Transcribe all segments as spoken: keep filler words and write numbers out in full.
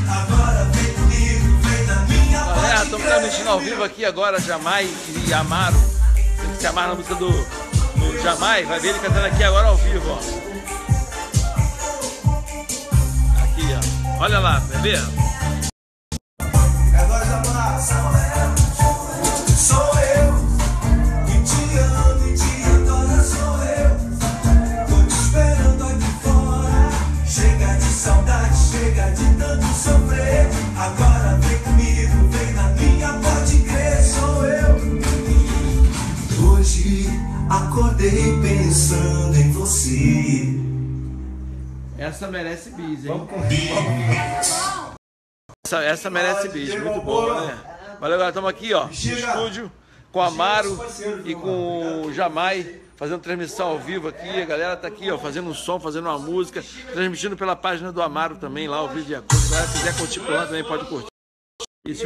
Agora vem comigo, vem na minha pode Galera, estamos transmitindo ao vivo aqui agora, Jamai e Amaro. Você que se amar na música do, do Jamai, vai ver ele cantando aqui agora ao vivo, ó. Aqui, ó. Olha lá, vai ver? Agora Jamai, sou eu, que te amo e te adoro, sou eu. Tô te esperando aqui fora. Chega de saudade, chega de tanto sofrer. Agora vem comigo, vem na minha, pode crer, sou eu. Hoje acordei pensando em você. Essa merece bis, hein? Essa, essa merece bis, muito boa, né? Valeu, galera. Estamos aqui, ó, no estúdio com o Amaro e com o Jamai, fazendo transmissão ao vivo aqui. A galera tá aqui, ó, fazendo um som, fazendo uma música, transmitindo pela página do Amaro também, lá, o vídeo de acordo. Se a galera quiser curtir por lá também, pode curtir. Isso.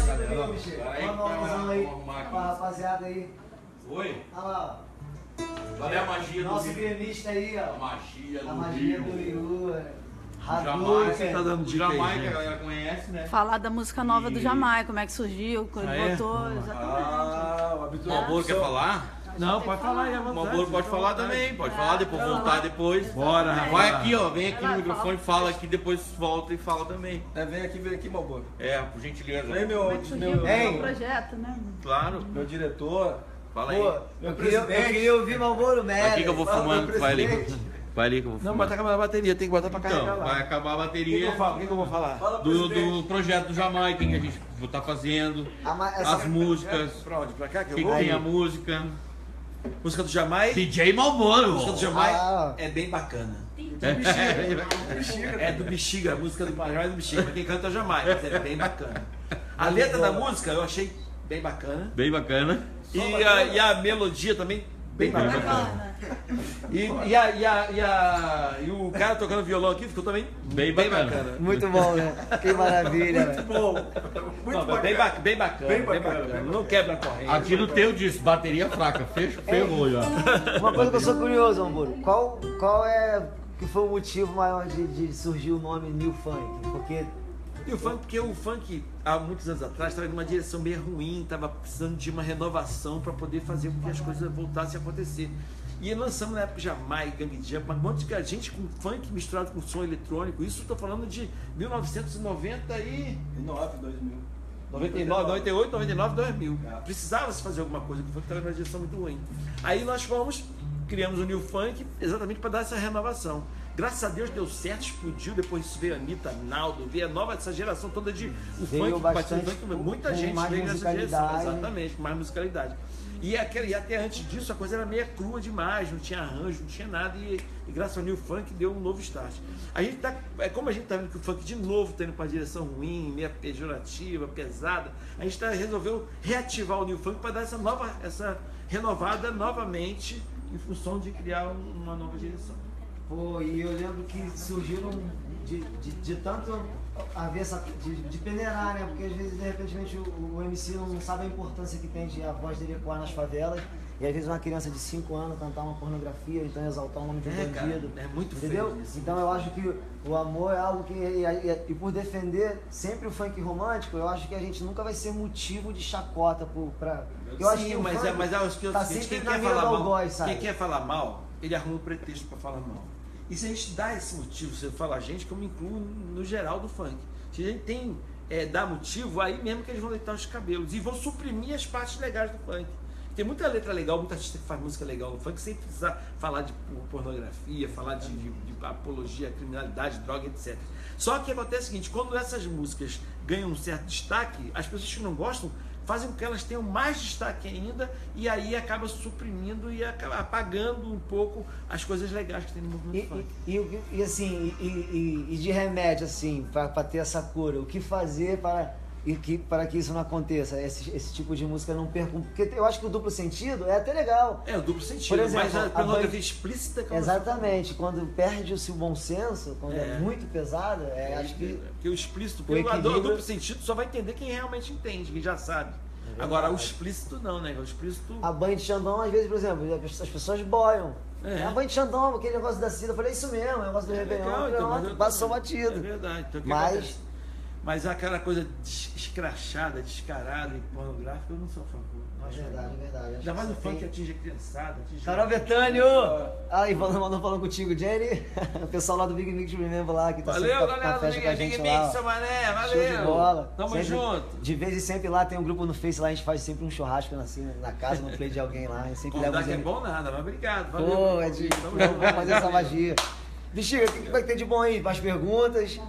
Rapaziada aí. Oi? Olha lá, Olha a magia do nosso Rio. gremista aí, ó. A magia do A magia Rio. do Rio. Jamaica, Hadouken. Tá dando dica aí, Jamaica, gente. a galera conhece, né? Falar da música nova do E- Jamai, como é que surgiu, quando Ah, ele é? botou, exatamente. Ah, o O habitual. Malboro quer falar? Não, pode falar aí, à O vontade. Malboro pode falar também, pode falar, depois voltar depois. Bora, rapaz. Vai aqui, ó, vem aqui no microfone, fala aqui, depois volta e fala também. É, vem aqui, vem aqui, Malboro. É, por gentileza. Vem, meu, Como é que surgiu meu, o Hein? projeto, né? Claro, meu diretor. fala Pô, aí. eu queria, eu queria ouvir Malboro Mello. Aqui que eu vou Fala, fumando, meu vai ali. presidente. Vai ali que eu vou Não, fumando. mas tá acabando a bateria, tem que botar pra carregar Então, lá. vai acabar a O que, que, bateria eu falo? O que, que eu vou falar? Fala, do, presidente. do projeto do Jamaica que a gente tá fazendo, A ma- essa- as músicas, Pra onde? Pra cá que eu quem vou? tem a música. Música do Jamai. D J Malboro. A música do Jamai Ah. é bem bacana. É do Bexiga, a música do Jamai é do Bexiga. Mas quem canta é o Jamai, mas é bem bacana. A letra da música eu achei bem bacana. Bem bacana. E a, e a melodia também bem bacana. E, e, a, e, a, e, a, e o cara tocando violão aqui ficou também Bem bacana. Muito bom, né? Que maravilha, velho. Bom, muito Não, bacana. bem, ba- bem bacana. Bem Bem bacana, bacana. bem Não quebra a corrente. Aqui no teu disse, bateria fraca, fechou, ferrou já. Uma coisa que eu sou curioso, Malboro. Qual, qual é que foi o motivo maior de, de surgir o nome New Funk? Porque E o funk, porque o funk, há muitos anos atrás, estava em uma direção meio ruim, estava precisando de uma renovação para poder fazer com que as coisas voltassem a acontecer. E lançamos na época Jamai, Gang Jump, mas um monte de gente com funk misturado com som eletrônico. Isso estou falando de mil novecentos e noventa e... nove, dois mil. noventa e nove, noventa e oito, noventa e nove, dois mil. Precisava-se fazer alguma coisa, porque o funk estava numa direção muito ruim. Aí nós fomos, criamos o New Funk exatamente para dar essa renovação. Graças a Deus deu certo, explodiu, depois veio a Anitta, Naldo, veio a nova, essa geração toda de o Veio funk, bastante bateu no funk, muita com gente mais veio nessa direção, musicalidade. exatamente, com mais musicalidade. E, aquele, e até antes disso a coisa era meio crua demais, não tinha arranjo, não tinha nada, e, e graças ao New Funk deu um novo start. A gente tá, é como a gente tá vendo que o funk de novo está indo para uma direção ruim, meio pejorativa, pesada, a gente tá, resolveu reativar o New Funk para dar essa nova, essa renovada novamente em função de criar um- uma nova direção. Pô, e eu lembro que surgiram de, de, de tanto haver essa. De, de peneirar, né? Porque às vezes, de repente, o, o M C não sabe a importância que tem de a voz dele ecoar nas favelas. E às vezes uma criança de cinco anos cantar uma pornografia, então exaltar o nome de um É, cara, bandido. é muito entendeu? feio isso. Então eu acho que o amor é algo que. E, e- e por defender sempre o funk romântico, eu acho que a gente nunca vai ser motivo de chacota por, pra. Eu acho Sim, que o mas, funk é, mas é o seguinte, tá quem sempre quer na mira falar do mal, algoz, sabe? quem quer falar mal, ele arruma um pretexto para falar mal. E se a gente dá esse motivo, você fala a gente, que eu me incluo no geral do funk. Se a gente tem, é, dá motivo, aí mesmo que eles vão deitar os cabelos e vão suprimir as partes legais do funk. Tem muita letra legal, muita artista que faz música legal no funk sem precisar falar de pornografia, falar de, de, de apologia à criminalidade, droga, etcétera. Só que acontece o seguinte, quando essas músicas ganham um certo destaque, as pessoas que não gostam fazem com que elas tenham mais destaque ainda e aí acaba suprimindo e acaba apagando um pouco as coisas legais que tem no movimento E, funk. e, e, e assim, e, e, e de remédio, assim, para ter essa cura, o que fazer para, e que, para que isso não aconteça, esse, esse tipo de música não perca, porque eu acho que o duplo sentido é até legal. É, o duplo sentido, Por exemplo, mas a a pornografia banda- explícita... que é uma- Exatamente, quando perde-se o bom senso, quando é, É. muito pesada, é, É, acho que... porque o explícito, o porque o equilíbrio- duplo sentido só vai entender quem realmente entende, quem já sabe. Agora, o explícito não, né? O explícito... A banha de Xandão, às vezes, por exemplo, as pessoas boiam. É. A banha de Xandão, aquele negócio da Cida, eu falei, é isso mesmo, é o negócio do É Réveillon, legal, então, pronto, mas eu- passou É batido. verdade. Então, o que Mas- acontece? Mas aquela coisa des- escrachada, descarada e pornográfica, eu não sou a favor. É verdade, é verdade. Ainda mais o Acho que funk tem- atinge a criançada. Atinge Carol Betânio! Aí, falando, mandou falando contigo, Jenny. O pessoal lá do Big Mix Remember lá, que tá Valeu, sempre com a- galera com a do festa com a Big, gente Big lá. Mix, seu mané, valeu. Show de bola. Tamo Sempre- junto. De vez em sempre lá tem um grupo no Face lá, a gente faz sempre um churrasco assim, na casa, no play de alguém lá. A gente sempre leva Convidar uns que é M- bom nada, mas obrigado. Valeu. Pô, é de... Tamo Vamos junto. fazer essa magia. Bexiga, o que que vai ter de bom aí? Mais perguntas?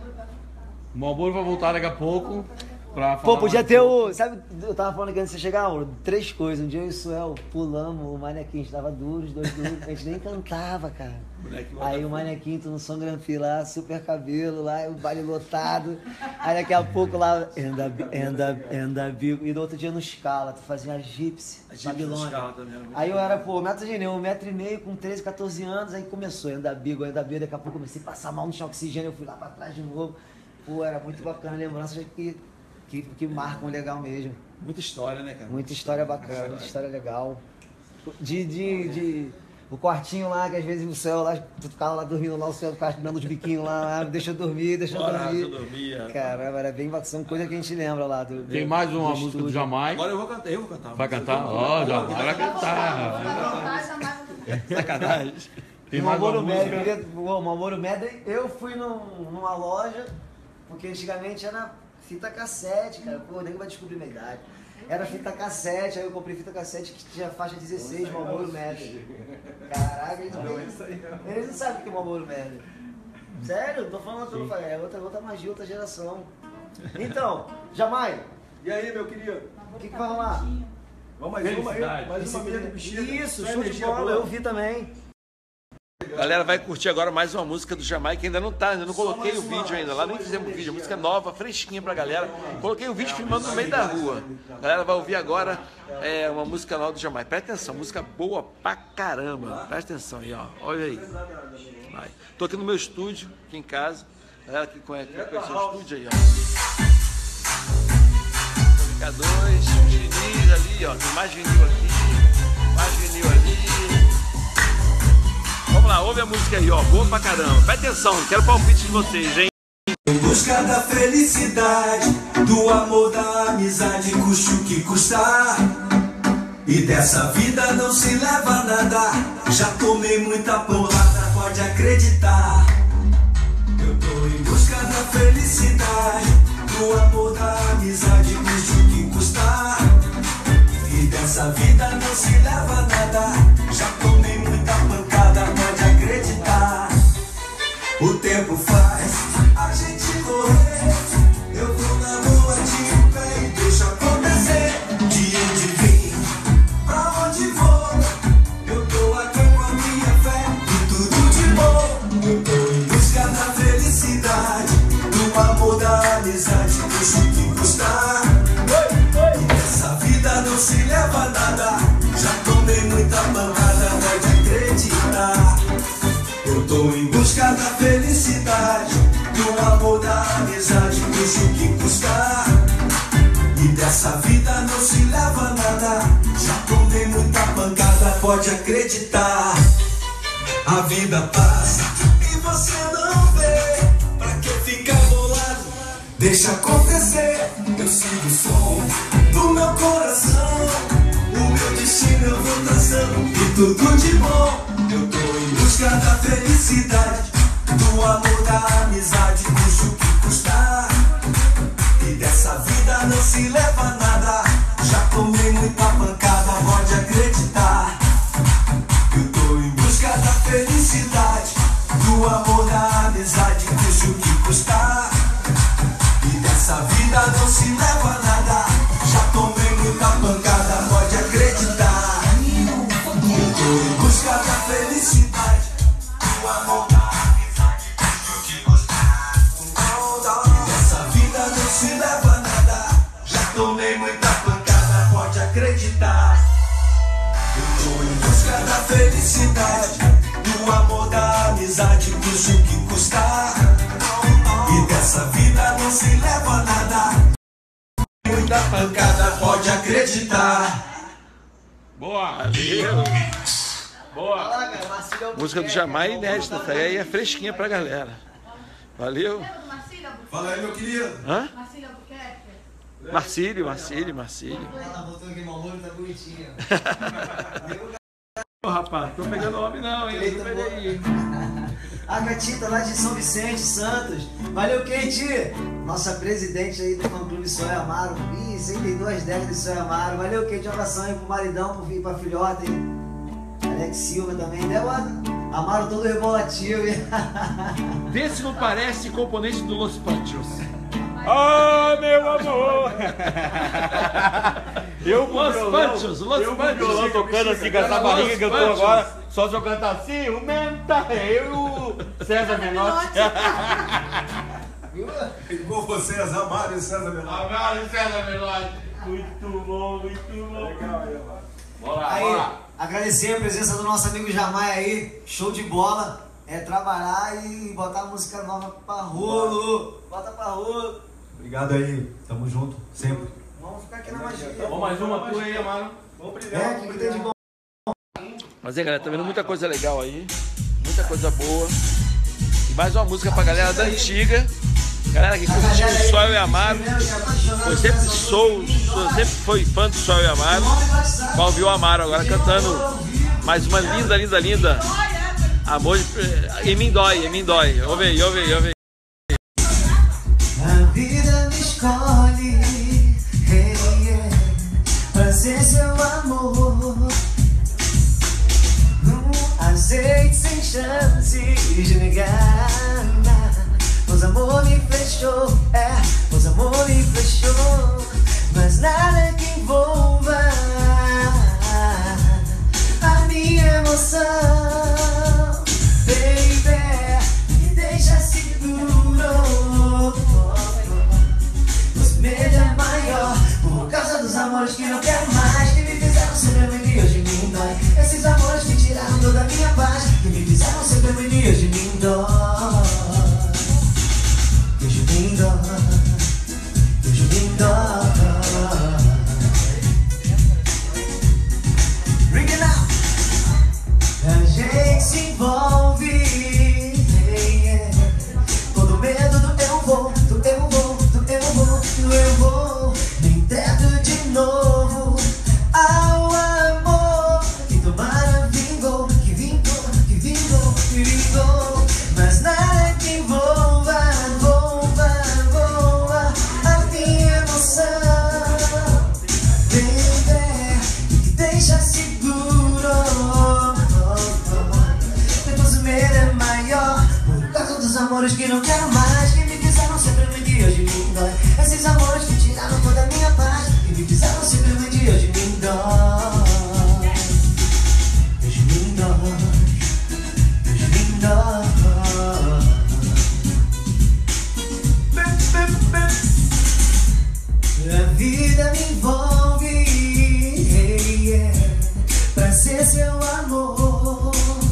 O Malboro vai voltar daqui a pouco pra falar. Pô, podia mais ter sobre- o... Sabe, eu tava falando aqui antes de você chegar, amor, três coisas. Um dia eu e o Suel pulamos o manequim, a gente tava duros, dois duros, a gente nem cantava, cara. Moleque, Aí o manequim, tu no som grampi lá, super cabelo lá, o baile lotado. Aí daqui a pouco lá, anda, anda, anda, bico. E no outro dia no Scala, tu fazia a Gypsy, A Gypsy no Babilônia. Scala também era muito Aí eu era, pô, metro de um metro e meio, com treze, quatorze anos, aí começou, anda bico, anda bico, daqui a pouco comecei a passar mal no chão oxigênio, eu fui lá pra trás de novo. Pô, era muito bacana, lembranças que, que, que marcam legal mesmo. Muita história, né, cara? Muita história bacana, muita história legal. De, de, de o quartinho lá, que às vezes o céu lá, tu ficava lá dormindo lá, o céu ficava dando os biquinhos lá, ah, deixa eu dormir, deixa eu Bora, dormir. eu dormia. Caramba, era bem bacana, são coisas que a gente lembra lá do. Tem do- mais uma do música do estúdio. Jamai. Agora eu vou cantar, eu vou cantar. Vai cantar? Ó, Jamai vai cantar. Sacanagem. Tem O mais uma Malboro música. Medley, o Malboro Medley, eu fui num- numa loja, porque antigamente era fita cassete, cara. Pô, nem vai descobrir minha idade. Era fita cassete, aí eu comprei fita cassete que tinha faixa dezesseis, Malboro Medley. Caraca, eles não, eles não sabem o que é Malboro Medley. Sério, tô falando tudo, é outra, outra magia, outra geração. Então, Jamai, E aí, meu querido? o que, que vai rolar? Vamos mais uma aí? Felicidade. Mais uma menina do bexiga. Isso, Só show de energia bola, boa. eu vi também. Galera, vai curtir agora mais uma música do Jamai, que ainda não tá, ainda não coloquei o vídeo ainda, lá nem fizemos o vídeo, música nova, fresquinha pra galera. Coloquei o vídeo filmando no meio da rua. A galera vai ouvir agora é, uma música nova do Jamai. Presta atenção, música boa pra caramba. Presta atenção aí, ó. Olha aí. Vai. Tô aqui no meu estúdio, aqui em casa. Galera que conhece, que conhece o estúdio aí, ó. K dois, vinil ali, ó. Tem mais vinil aqui, mais vinil ali. Vamos lá, ouve a música aí, ó. Boa pra caramba. Presta atenção, quero palpite de vocês, hein? Em busca da felicidade, do amor, da amizade, custe o que custar. E dessa vida não se leva nada. Já tomei muita porrada, pode acreditar. Eu tô em busca da felicidade, do amor, da amizade, custe o que custar. E dessa vida não se leva nada. Já tomei muita pancada, pode acreditar. O tempo faz a gente correr. Eu vou na lua de pé e deixa acontecer. De onde vim, pra onde vou, eu tô aqui com a minha fé e tudo de bom. Eu tô em busca da felicidade, do amor, da amizade, custe o que custar. E dessa vida não se leva nada. Já tomei muita pancada, pode acreditar. Eu tô em busca da felicidade, do amor, da amizade, custe o que custar. E dessa vida não se leva nada. Já tomei muita pancada, pode acreditar. A vida passa e você não vê. Pra que ficar bolado? Deixa acontecer. Eu sigo o som do meu coração. O meu destino eu vou traçando e tudo de bom. Eu tô em busca da felicidade, do amor, da amizade, custe o que custar. E dessa vida não se leva nada. Já tomei muita pancada, pode acreditar. Eu tô em busca da felicidade, do amor, da amizade, custe o que custar. E dessa vida não se leva nada. Já tomei muita pancada, pode acreditar. Eu tô em busca da felicidade, do amor, da amizade, custe o que custar. E dessa vida não se leva nada. Já tomei muita pancada, pode acreditar. Eu tô em busca da felicidade, do amor, da amizade, custe o que custar. E dessa vida não se leva nada. Muita pancada, pode acreditar. Boa! Valeu. Boa! Fala, cara, Marcílio Música do Jamai inédita, tá aí, é fresquinha pra galera. Valeu. Lembra do Marcílio? Fala aí, meu querido. Hã? Marcílio Albuquerque. Marcílio, Marcílio, Marcílio. Ela botou aqui mau molho, tá bonitinha. Ô, rapaz, tô pegando homem não, hein? Eu peguei aí, hein? A Gatita lá de São Vicente, Santos. Valeu, Kate! Nossa presidente aí do fã-clube Sonho Amaro. Ih, cento e duas décadas de Sonho Amaro. Valeu, Kate. Um abração aí pro maridão, pro filho, pra filhota, hein? Alex Silva também. Deu Amaro todo rebolativo, hein? Vê se não parece componente do Los Panchos. Ah, meu amor! Eu com Los violão, Panchos, Los eu com Panchos. violão tocando assim com essa Los barriga que eu tô Panchos. agora, só se eu cantar assim, o mesmo tá eu e o César Menotti. Igual você, Amaro e César Menor. Agora o César Menotti. Muito bom, muito bom. Legal aí, mano. Bora lá, Aí, bora lá. agradecer a presença do nosso amigo Jamai aí. Show de bola. É trabalhar e botar música nova pra rolo. Bota pra rolo. Obrigado aí. Tamo junto, sempre. Vamos ficar aqui na magia. Vamos mais uma tua aí, Amaro. Vamos brilhar. É, o que, que tem de bom? Mas aí, galera, tá vendo muita coisa legal aí. Muita coisa boa. E mais uma música pra galera da antiga. Galera que curtiu o Sol e Amaro. Eu sempre sou, sou sempre foi fã do Sol e Amaro. Vai ouvir o Amaro agora cantando mais uma linda, linda, linda. Amor de... Em mim dói, em mim dói. Ouve aí, ouve aí, ouve aí. A vida me escolhe, hey, yeah, pra ser seu amor. Num azeite sem chance de me enganar. Pois amor me fechou, é, pois amor me fechou. Mas nada que envolva a minha emoção. Baby, me deixa seguro. Os medo é maior por causa dos amores que não quero mais. Que me fizeram sempre muito e hoje me dói. Esses amores que tiraram toda a minha paz. Que me fizeram sempre muito e hoje me dói. Hoje me dói. Hoje me dói. Bring it now. A gente se envolve, yeah. Todo medo do eu vou, do eu vou, do eu vou, do eu vou. Me entrego de novo ao amor que tomara vingou, que vingou, que vingou, que vingou. Mas nada que envolva, envolva, envolva a minha emoção. Baby, que deixa seguro. Depois o medo é maior por causa dos amores que não quero mais. Que me fizeram sempre muito e hoje me dói. Esses amores que tiraram toda a minha paz. Que me fizeram sempre muito e hoje me dói. Hoje me dói. Hoje me dói. A vida me envolve, hey, yeah, pra ser seu amor.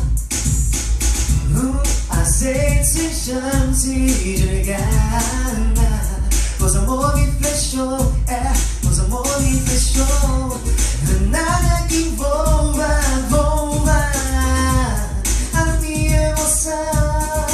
No azeite sem chance de enganar. Pois amor me fechou, é, pois amor me fechou. Nada que envolva, envolva a minha emoção.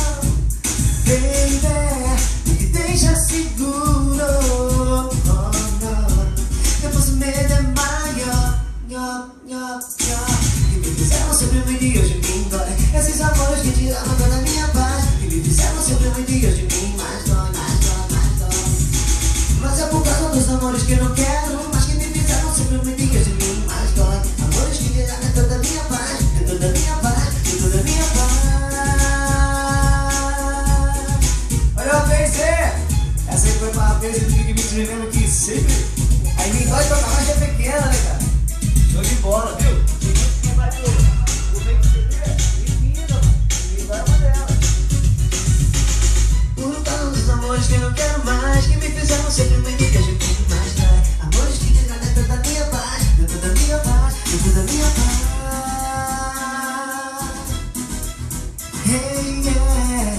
Baby, me deixa seguro. Oh, não. Depois o medo é maior. Yo, yo, yo. Que me fizeram sempre muito e hoje me dói. Esses amores que tiraram toda a minha paz. Que me fizeram sempre muito e hoje me mais dói, mais dói, mais dói. Mas é por causa dos amores que eu não quero. Mas que me fizeram sempre muito e hoje me mais dói. Amores que tiraram toda a minha paz. De toda a minha paz, de toda a minha paz. Olha a vez, essa aí foi pra vez do que me escrevendo aqui sempre. Aí me dói tocar mais é pequena, né, cara? Show de bola, viu? Quem vai pro meio do C D? Menina, me dói uma delas. Por causa dos amores que eu não quero mais. Que me fizeram sempre me diga de quem mais dói. Amores que tiraram toda a minha paz. De toda a minha paz, de toda a minha paz. Hey, yeah.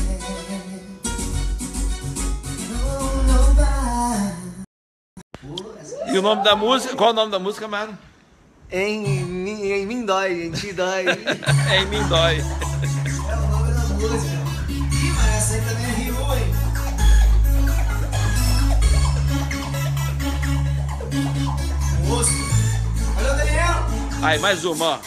Não, não vai. E o nome da música? Qual é o nome da música, mano? Em, em, em mim dói, em ti dói. É Em Mim Dói. É o nome da música. Ih, mas essa aí também é Rio, hein? Aí, mais uma, ó.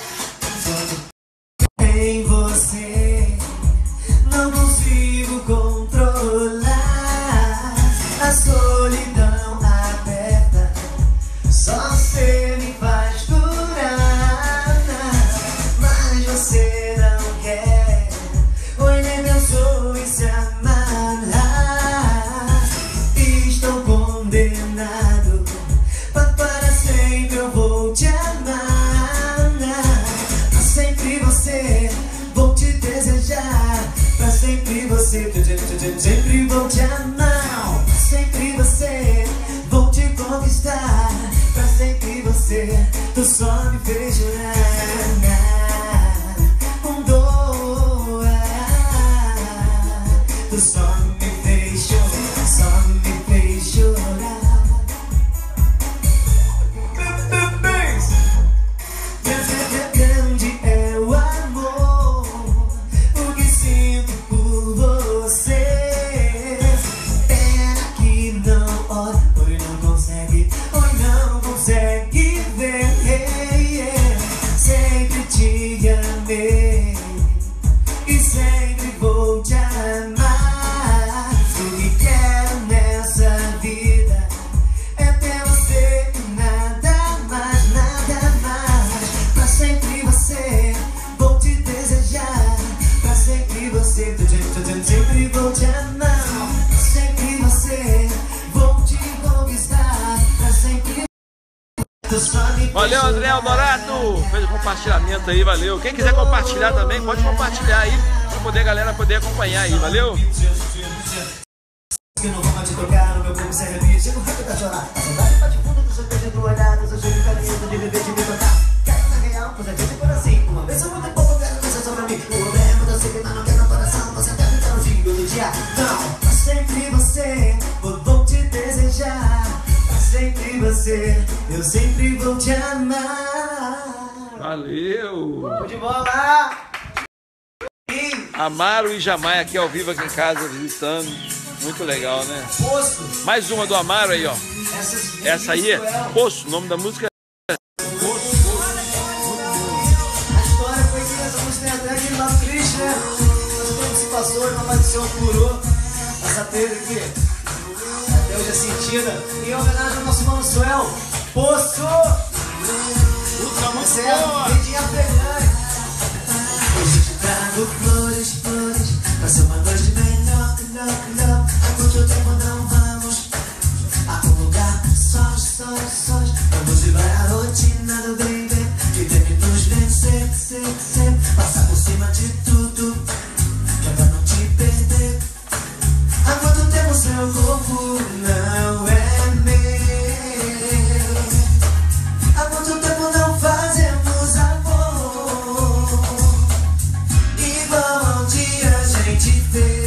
Em você não consigo controlar a solidão aperta, só você me faz curar, mas você não quer, oi nem pensou em se amarrar. Estou condenado, mas para sempre eu vou te amar, pra sempre você vou te desejar, pra sempre você, sempre vou te amar, pra sempre você vou te conquistar, pra sempre você, tu só me fez chorar, com dor, tu só me fez chorar, só me fez chorar. Grande é o amor, o que sinto por você. Pena que não olha, oi não consegue, oi não consegue ver. Sempre te amei e sempre vou te amar. O que quero nessa vida é ter você e nada mais, nada mais. Pra sempre você vou te desejar, pra sempre você, sempre vou te amar, pra sempre você vou te conquistar, pra sempre. Valeu, André Eldorado. Fez o compartilhamento aí, valeu. Quem quiser compartilhar também, pode compartilhar aí, pra poder a galera poder acompanhar aí, valeu? Que não vou mais te tocar, no meu corpo se arrepia, chego rápido a chorar. A saudade bate fundo do seu beijo do olhar, do seu jeito carinhoso de beber, de me tocar. Quero na real, pois é gente por assim. Uma vez eu vou ter pouco, eu quero deixar só pra mim. O problema da seguir, mas não quero no coração. Você tá tentando o fim do dia. Não, pra sempre você, vou, vou te desejar. Pra sempre você, eu sempre vou te amar. Valeu! Show de bola! Amaro e Jamai aqui ao vivo aqui em casa, visitando. Muito legal, né? Poço. Mais uma do Amaro aí, ó. Essas, Essa aí é Poço, o nome da música é A história foi que essa música tem até aquele lado triste, né? O tempo se passou e uma maldição curou. Essa perda aqui, até hoje é sentida. Em homenagem ao nosso mano Suel, Poço! Certo, dedinha pegando. Hoje te trago flores, flores, pra ser uma noite melhor, melhor, melhor. Há quanto tempo não vamos a um lugar sós, sós, sós. Vamos levar a rotina do bem, bem, que tem que nos vencer, ser, ser. Passar por cima de tudo, pra não te perder. Há quanto tempo seu corpo não é meu? Há quanto tempo não fazemos amor igual ao dia a gente fez?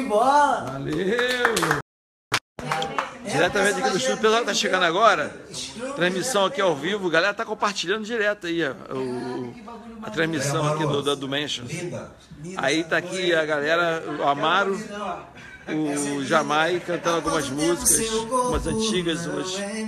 bola! Valeu! Diretamente aqui do estúdio, o pessoal que tá chegando agora, transmissão aqui ao vivo, a galera tá compartilhando direto aí ó, o, a transmissão aqui do, do, do Mansion. Aí tá aqui a galera, o Amaro, o Jamai cantando algumas músicas, umas antigas, umas...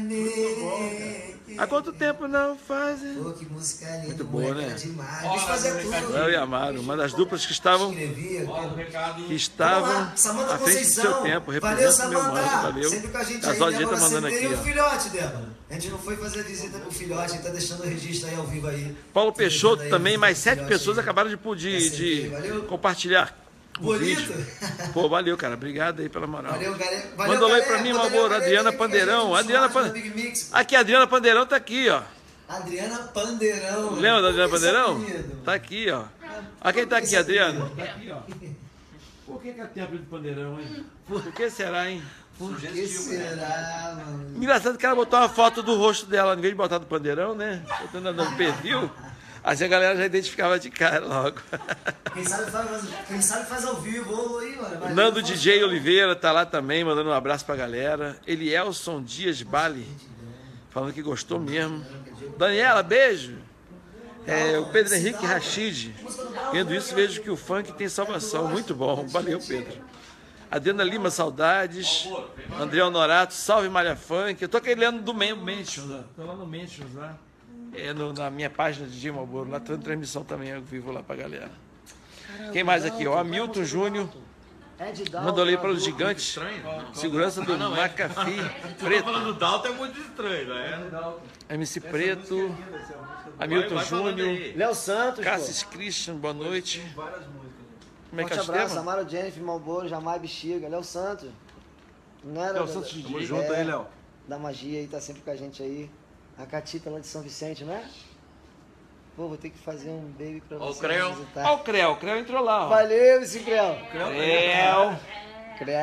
Há quanto tempo não fazem? Muito boa, né? Eu e Amaro, uma das duplas que estavam que estavam à frente do seu tempo, representando o meu mano, valeu. Casal de tá mandando aqui, ó. Filhote, Débora. A gente não foi fazer a visita pro filhote, tá deixando o registro aí ao vivo aí. Paulo Peixoto também, mais sete pessoas acabaram de, de, de compartilhar. Um vídeo. Pô, valeu, cara. Obrigado aí pela moral. Valeu, galera. Valeu, Manda um oi pra mim, meu amor. Adriana Pandeirão. Adriana Pandeirão. Aqui, a Adriana Pandeirão tá aqui, ó. Adriana Pandeirão. Lembra da Adriana Pandeirão? Tá aqui, ó. Olha quem tá aqui, Adriana. Tá aqui, ó. Por que que é tempo de Pandeirão, hein? Por que será, hein? Por que será, mano? Engraçado que ela botou uma foto do rosto dela, em vez de botar do Pandeirão, né? Botando no perfil. Assim a galera já identificava de cara logo. Quem sabe faz, quem sabe faz ao vivo aí, mano. Vai, Nando D J Oliveira tá lá também, mandando um abraço pra galera. Elielson Dias Bali, falando que gostou mesmo. Daniela, beijo. É, o Pedro Henrique Rachid. Vendo isso, vejo que o funk tem salvação. Muito bom. Valeu, Pedro. Adriana Lima, saudades. André Honorato, salve Malha Funk. Eu tô querendo do Mentions, ó. Tô lá no Mentions, lá. É no, na minha página de D J Malboro, lá tem transmissão também, eu vivo lá pra galera. Quem mais aqui? Ó, Hamilton Júnior. Mandou ali para os gigantes. Segurança do McAfee. Preto. falando do Dalton é muito estranho, né? M C Preto. Hamilton Júnior. Léo Santos. Cassis Christian, boa noite. Como é que é o Forte abraço, tema? Amaro Jennifer, Malboro, Jamai Bexiga. Léo Santos. Não era Léo Santos, Tamo junto aí, Léo. Da magia aí, tá sempre com a gente aí. A Catita lá de São Vicente, né? Pô, vou ter que fazer um baby pra Ó o você Olha Creu. visitar. o Creu, o Creu entrou lá, ó. Valeu, esse Creu. Creu. Creu.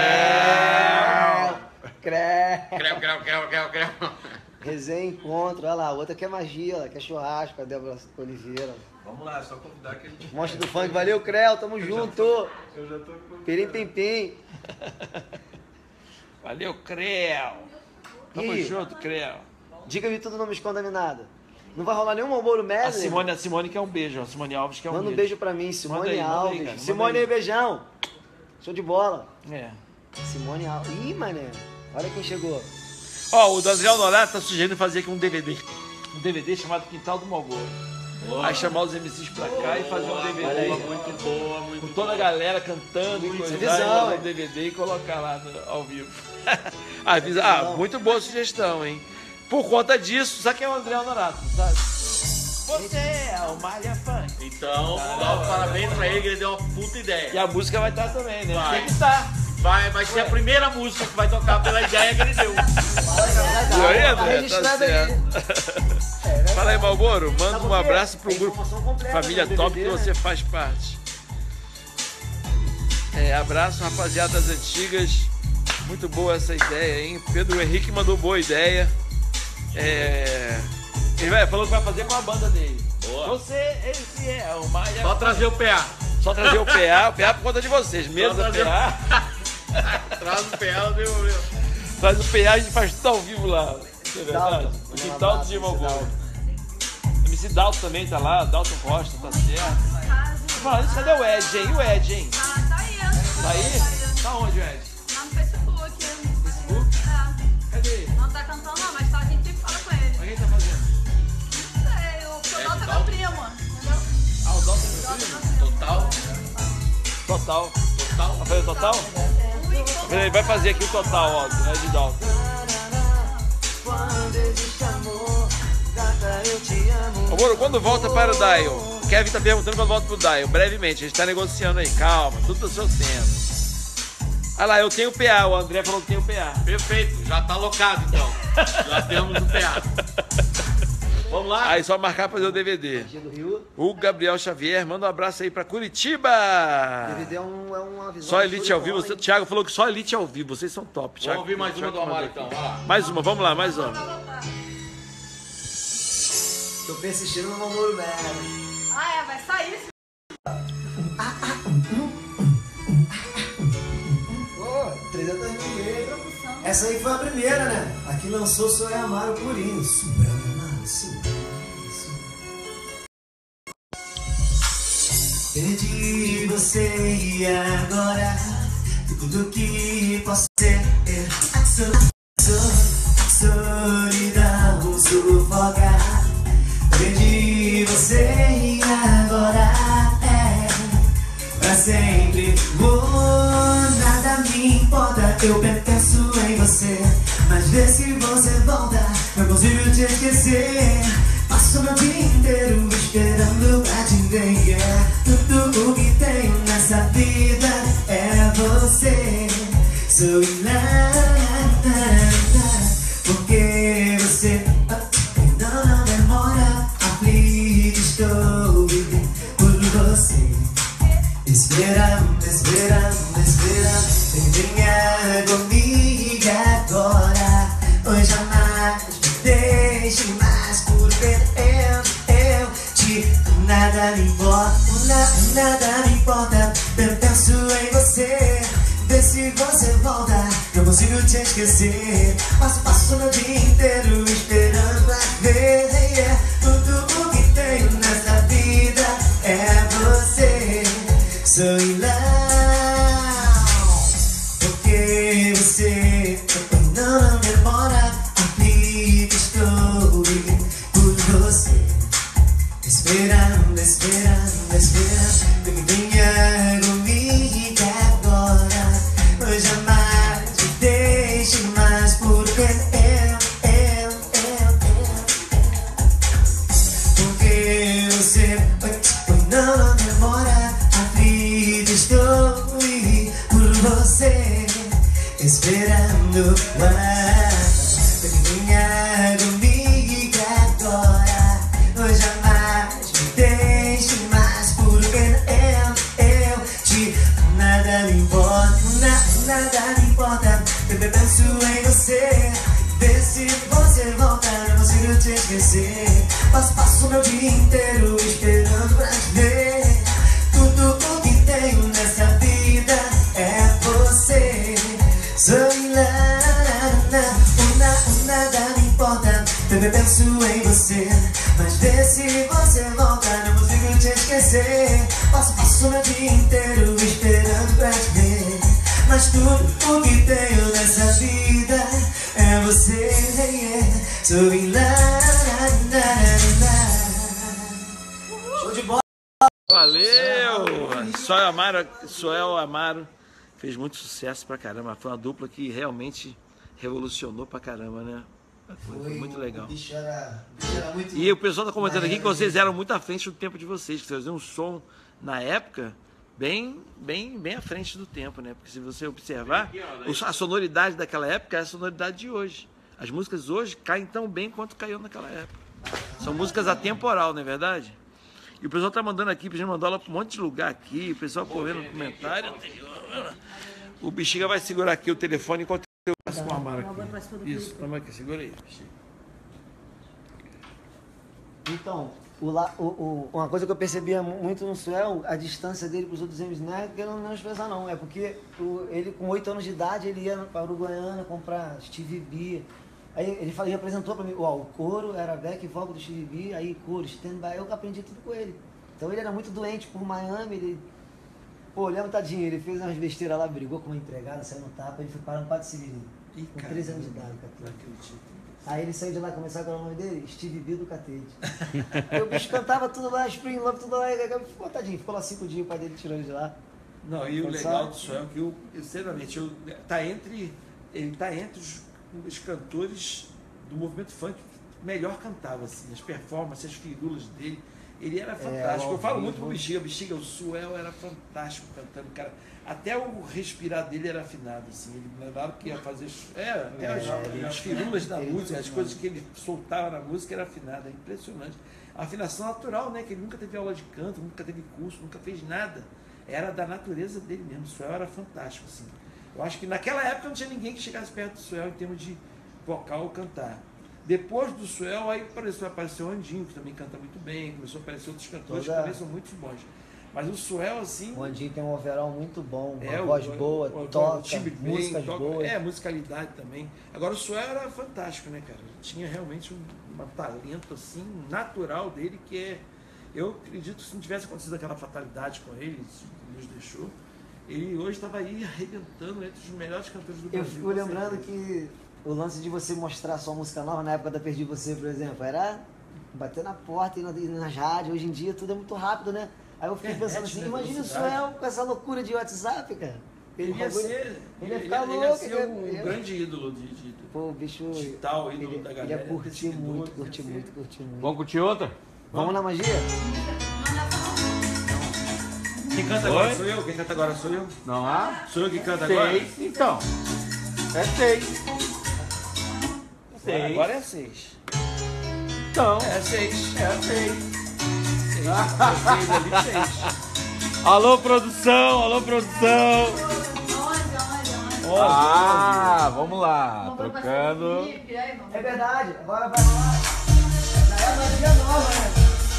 Creu. Creu, creu, creu, creu, creu. Resenha, encontro. Olha lá, outra que é magia, ela que é churrasco, a Débora Oliveira. Vamos lá, é só convidar que a gente... Monstro do funk, valeu, Creu, tamo junto. Eu já tô com... Pirim, pim, pim. Valeu, Creu. Tamo Ih. junto, Creu. Dica de tudo, não me esconda nada. Não vai rolar nenhum Malboro A Medley? Simone, a Simone quer um beijo, ó. A Simone Alves quer um Manda um beijo. beijo pra mim, Simone Manda aí, manda aí, Alves. cara, manda Simone aí. aí, beijão. Show de bola. É. Simone Alves. Ih, mané. Olha quem chegou. Ó, o André Honorato tá sugerindo fazer aqui um D V D. Um D V D chamado Quintal do Malboro. Aí chamar os M Cs pra cá e fazer um D V D. Olha aí. Muito boa, muito Com toda a galera cantando e coisa, visão, e fazer hein? um D V D e colocar lá no- ao vivo. Avisa, ah, muito boa sugestão, hein? Por conta disso, sabe quem é o André Honorato, sabe? Você é o Malha Funk. Então, dá um parabéns pra ele, que ele deu uma puta E ideia. a música vai estar também, né? Vai. Tem que estar. Vai, vai ser a primeira música que vai tocar pela ideia que ele deu. Viu aí, Tá André? Tá registrado aí. certo. Fala aí, Malboro. Manda Sabe um por quê? abraço pro Tem grupo informação completa Família no Top D V D, que você faz parte. É, abraço, rapaziada das antigas. Muito boa essa ideia, hein? Pedro Henrique mandou boa ideia. É... Ele vai, falou que vai fazer com a banda dele. Boa. Você, esse é o Maia. Só trazer o P A. Só trazer o P A, o P A por conta de vocês. Mesa, trazer P A. Traz o P A, deu, deu. Traz o P A, a gente faz tudo ao vivo lá. Isso é verdade? Dalton. O Quintal de Malboro. M C Dalton também tá lá, Dalton Costa, tá certo. Falando isso, cadê o Ed, hein? E o Ed, hein? Ah, tá aí. Tá aí? Tá onde o Ed? Lá no Facebook. Facebook? É. Cadê ele? Não tá cantando não, mas tá, a gente sempre fala com ele. O que ele tá fazendo? Não sei, o porque o Dalton é meu primo, entendeu? Ah, o Dalton é O meu Dalton é primo? meu primo. Total, Total. total. Vai fazer total? Ele vai fazer aqui o total, ó, né, de Dalton. Quando existe amor, gata, eu te amo. Ô, Moro, quando volta para o Dial? Kevin tá perguntando quando volta pro Dial. Brevemente, a gente tá negociando aí. Calma, tudo no seu tempo. Ah lá, eu tenho P A. O André falou que tem o P A. Perfeito, já tá alocado então. Já temos o P A. Vamos lá? Aí só marcar pra fazer o D V D. Dia do Rio. O Gabriel Xavier, manda um abraço aí pra Curitiba. D V D é, um, é uma visão. Só show Elite de ao vivo. bola, O hein? Thiago falou que só Elite ao vivo. Vocês são top, Thiago. Vamos ouvir mais uma Thiago do Amaro mandou então, aqui. vai lá. Mais uma, vamos lá, mais uma. Tô persistindo no Malboro Medley. Ah, é, vai sair esse. Essa aí foi a primeira, né? A que lançou Sou Eu Amaro Purinho. Suel Amaro, Suel. Perdi você e agora tudo que posso ser. Solidão sufoca. Perdi você e agora é pra sempre. Oh, nada me importa, eu pertenço em você. Mas vê se você volta, não consigo te esquecer. Passo meu dia inteiro esperando pra te ver, yeah. Tudo o que tenho nessa vida é você. Sou ilana, porque você não, não demora. Aflito estou por você. Esperando, esperando, esperando. Venha comigo agora. Hoje jamais me deixe mais, porque eu, eu te... Nada me importa, na, nada me importa. Eu penso em você. Vê se você volta, eu consigo te esquecer. Passo, passo meu dia inteiro esperando pra ver, yeah. Tudo o que tenho nessa vida é você. Sou ilão, porque você não, não demora. Aflito estou por você. Esperando, esperando, esperando. Venha comigo agora. Hoje jamais me deixe mais, porque eu, eu, eu, eu. Porque você não, não demora. Aflito estou por você. Esperando, venha comigo agora. Hoje jamais me deixe mais, porque eu, eu te... Nada me importa, na, nada me importa. Eu penso em você. Vê se você volta, não consigo te esquecer. Passo, passo meu dia inteiro esperando pra te ver. Tudo o que tenho nessa vida é você. Sou ilana, nada me importa. Eu penso em você. Mas vê se você volta, não consigo te esquecer. Passo, passo meu dia inteiro esperando pra te ver. Mas tudo o que tenho nessa vida é você, yeah. Sou ilana. Show de bola. Valeu! Soel Amaro, Soel Amaro fez muito sucesso pra caramba. Foi uma dupla que realmente revolucionou pra caramba, né? Foi, foi muito legal. O bicho era, o bicho era muito... E o pessoal tá comentando aqui que vocês eram muito à frente do tempo de vocês, que vocês faziam um som na época bem, bem, bem à frente do tempo, né? Porque se você observar, a sonoridade daquela época é a sonoridade de hoje. As músicas hoje caem tão bem quanto caiu naquela época. São músicas atemporal, não é verdade? E o pessoal tá mandando aqui, pedindo mandar ela para um monte de lugar aqui, o pessoal correndo no comentário. O Bexiga vai segurar aqui o telefone enquanto eu passo com o Amaro aqui. Isso, toma aqui, segura aí, Bexiga. Então, o, la- o, o, uma coisa que eu percebia muito no Suel, a distância dele para os outros M Cs, não é que ele não menosprezar não, é porque o, ele com oito anos de idade, ele ia para Uruguaiana comprar Stevie B. Aí ele, falou, ele apresentou para mim, ó, o coro era back e vocal do Stevie B, aí coro, stand-by, eu aprendi tudo com ele. Então ele era muito doente por Miami, ele... Pô, lembra, tadinho, ele fez umas besteiras lá, brigou com uma empregada, saiu no tapa, ele foi parar no Pátio Civilinho, com treze anos de idade, quatorze. Aí ele saiu de lá, começou a falar o nome dele, Stevie B do Catete. Aí o bicho cantava tudo lá, Spring Love, tudo lá, e ficou tadinho, ficou lá cinco dias, o pai dele tirou ele de lá. Não, e o Foi legal só- do Suel é que, eu, sinceramente, eu, tá entre, ele tá entre os, os cantores do movimento funk que melhor cantava, assim, as performances, as firulas dele. Ele era fantástico. ao Eu falo vivo. muito pro Bexiga, Bexiga, o Suel era fantástico cantando, cara. Até o respirar dele era afinado, assim. Ele na hora que ia fazer. É, até as, ele- as firulas da ele música, as afinado. coisas que ele soltava na música era afinada. É impressionante. A afinação natural, né? Que ele nunca teve aula de canto, nunca teve curso, nunca fez nada. Era da natureza dele mesmo. O Suel era fantástico, assim. Eu acho que naquela época não tinha ninguém que chegasse perto do Suel em termos de vocal ou cantar. Depois do Suel, aí apareceu, apareceu o Andinho, que também canta muito bem, começou a aparecer outros cantores Toda- que também são muito bons. Mas o Suel, assim... O Andinho tem um overall muito bom, uma É, voz o- boa, o- o- toca, o timbre bem, músicas toca- boas. É, musicalidade também. Agora o Suel era fantástico, né, cara? Tinha realmente um, um talento, assim, natural dele, que é... Eu acredito que se não tivesse acontecido aquela fatalidade com ele, que nos deixou, ele hoje estava aí arrebentando entre os melhores cantores do Eu Brasil. fico com lembrando certeza. que o lance de você mostrar sua música nova, na época da Perdi Você, por exemplo, era bater na porta e na- e nas rádios. Hoje em dia tudo é muito rápido, né? Aí eu fiquei Internet, pensando assim, né, imagina o velocidade. Suel com essa loucura de WhatsApp, cara. Ele ia bagulho- ser, ele ia ele, ficar ele ia louco, ser ele ia- um ele ia- grande ídolo de, de, de Pô, o bicho... digital, ídolo Ele, da ele galera. ia curtir seguidores, muito, ia curtir ser- muito, curtir muito. Vamos curtir outra? Vamos na magia? Quem canta Oi? agora sou eu? Quem canta agora sou eu? Não há? Sou eu que canta agora? Seis, então. É seis. Seis. Agora é seis. Então. É seis. É seis. Seis. Seis ali, seis. Alô, produção, alô, produção. Onde, onde, onde? Ó, Ah, vamos lá. Vamos pra Trocando. Felipe, e aí, vamos? É verdade, agora vai rolar. Já é magia nova, né?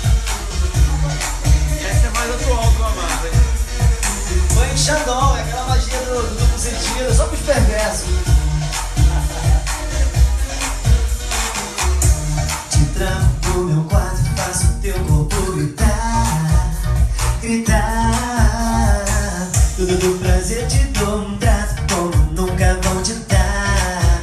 essa é mais atual do Amado, hein? Foi em Xandão, é aquela magia do, do duplo sentido, só pros perversos. Te tranco no meu quarto, faço teu corpo gritar, gritar. Tudo do prazer te dou um trato como nunca vão te dar,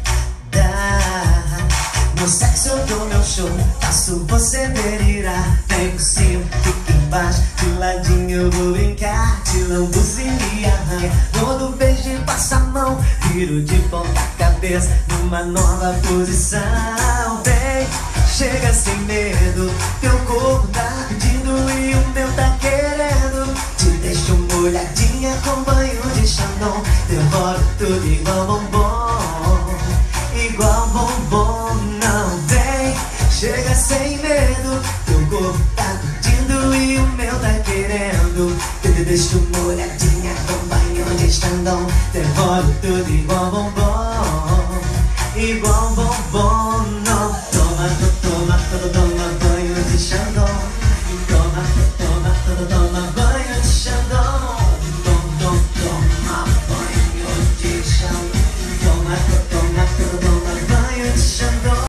dar. No sexo eu dou meu show, faço você delirar. Vem por cima, fica embaixo, de ladinho eu vou brincar. Te lambuzo e me arranha, quando beijo e passa a mão, viro de ponta cabeça numa nova posição. Vem, chega sem medo, teu corpo tá pedindo e o meu tá querendo. Te deixo molhadinha com banho de Xandão, devoro tudo igual bombom, igual bombom. Não vem, chega sem medo, teu corpo tá pedindo e o meu tá querendo. Eu te deixo molhadinha com banho de Xandão, devoro tudo igual bombom, igual bombom. Não toma, toma, toma, toma banho de Xandão, toma, toma, toma, toma banho de Xandão, toma, toma, toma banho de Xandão, toma, toma, toma, toma banho de Xandão.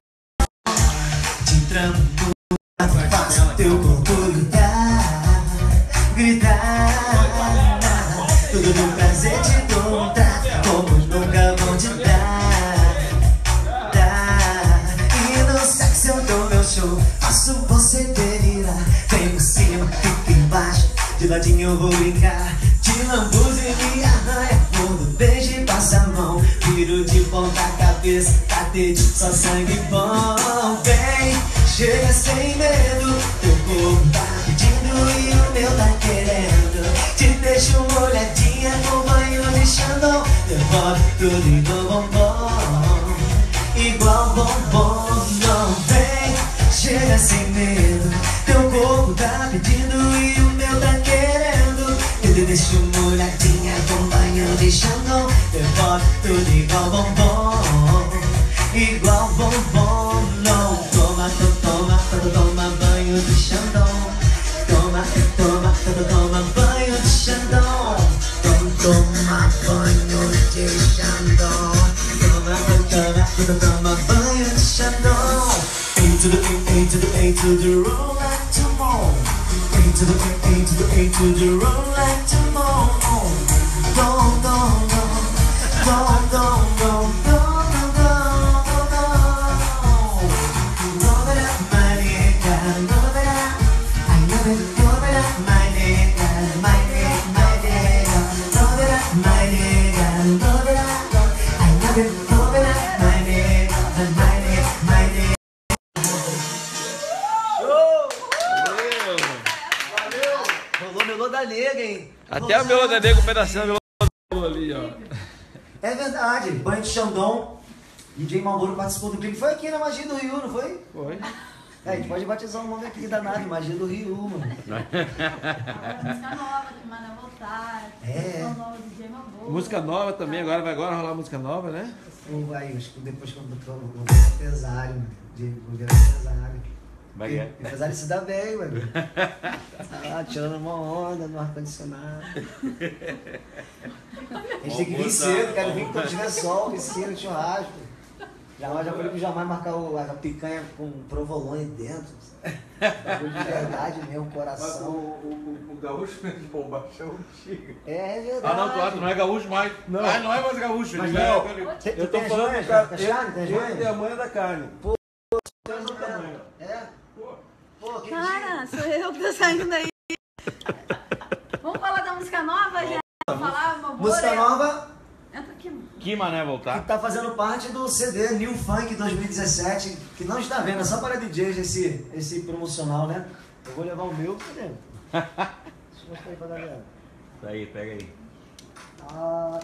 Te tranco, faço teu corpo gritar, gritar. Tudo do prazer te dou um trato como nunca vão te dar, dar. E no sexo eu dou meu show, faço você delirar. Vem por cima, fica embaixo, de ladinho eu vou brincar. Te lambuzo e me arranha, quando beijo e passa a mão, viro de ponta cabeça, catete, só sangue bom. Vem, chega sem medo, teu corpo tá pedindo e o meu tá querendo. Te deixo molhadinha com banho de Xandão, devoro tudo igual bombom, igual bombom. Não vem, chega sem medo, teu corpo tá pedindo e o meu tá querendo. Eu te deixo molhadinha com banho de Xandão, devoro tudo igual bombom, igual bombom. Não toma, to- toma, to- toma banho de Xandão, toma, toma, to- toma banho de Xandão, toma, toma banho de Xandão, toma, toma, to- toma banho de Xandão. A to the A, A to the A to the roll like tomorrow. A to the A, A to the A to the roll like tomorrow. Don't, don't, don't, don't, don't, don't, don't, don't, don't. Roll it up, my nigga, roll it up. I love it, roll it up, my nigga, my nigga, my nigga. Roll it up, my nigga, roll it up. I love it, roll it up, my nigga, my nigga, my nigga. Rolou melô da nega, hein? Até o meu da Nego, um pedacinho do meu ali, ó. É verdade, banho de Xandão, D J Malboro participou do clipe. Foi aqui na Magia do Rio, não foi? Foi. É, a gente pode batizar o nome aqui da nave, Magia do Rio, mano. Agora, música nova que manda voltar. É. Música nova do D J Malboro. Música nova também, agora vai agora rolar música nova, né? Ou vai, acho que depois quando eu vou virar empresário, mano. De- Vou virar empresário. Vai que é? Empresário se dá bem, mano. Tá tirando uma onda no ar-condicionado. A gente tem que vir Vamos cedo, botar, quero vir vamos. quando tiver sol, piscina, churrasco. Já, já falei pro Jamais marcar o, a picanha com provolone dentro. Bagulho de verdade mesmo, Mas o, coração. o, o, o gaúcho de bombacha é o Chico. É verdade. Ah, não, claro, tu não é gaúcho mais. Não. Ah, não é mais gaúcho. Mas ele não. é- Tem- Eu tu tô tem as falando manhas do cara. das carnes? Tem as Ele manhas? tem a manha da carne. É? Pô, que dia. Cara, sou eu que tô saindo daí. Vamos falar da música nova, já? Vamos falar uma boa. Música nova Entra aqui. Que mané que voltar. tá fazendo parte do C D New Funk dois mil e dezessete, que não está vendo, é só para D Js esse, esse promocional, né? Eu vou levar o meu, cadê? Deixa eu mostrar aí pra galera. Tá aí, pega aí. Ah,